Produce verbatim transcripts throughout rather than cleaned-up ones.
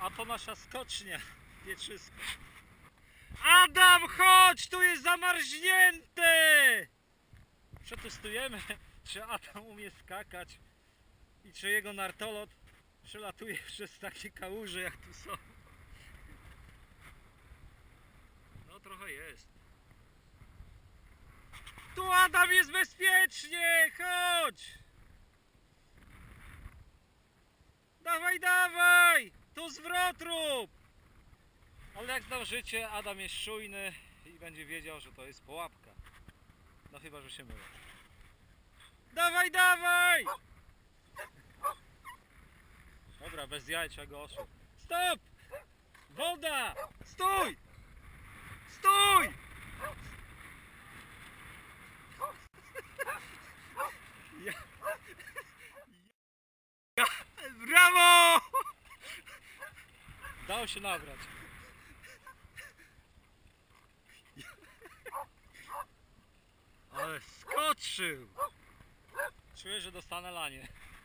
a to nasza skocznia, Pietrzysko. Adam, chodź, tu jest zamarznięty! Przetestujemy, czy Adam umie skakać i czy jego nartolot przelatuje przez takie kałuże, jak tu są. No trochę jest. Tu Adam jest bezpiecznie, chodź! Dawaj, dawaj! Tu zwrot rób! Ale jak znam życie, Adam jest czujny i będzie wiedział, że to jest pułapka. No chyba, że się mylę. Dawaj, dawaj! Dobra, bez jajcia go oszuł. Stop! Woda! Stój! Stój! Ja... Ja... Brawo! Dało się nabrać. Ale skoczył! Czuję, że dostanę lanie.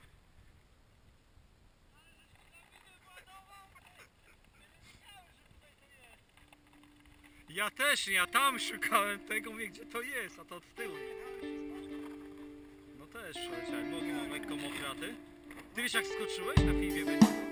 Ja też, ja tam szukałem tego, mówię, gdzie to jest, a to od tyłu. No też przeleciałem, nogi mam lekko mokraty. Ty wiesz, jak skoczyłeś na filmie?